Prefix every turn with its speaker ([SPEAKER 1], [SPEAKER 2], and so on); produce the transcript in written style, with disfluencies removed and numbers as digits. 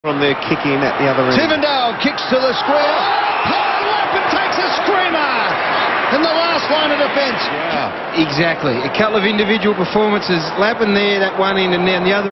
[SPEAKER 1] From there, kicking at the other end.
[SPEAKER 2] Tivendale kicks to the square. Lappin takes a screamer in the last line of defence.
[SPEAKER 3] Yeah, exactly. A couple of individual performances. Lappin there, that one end, and then the other.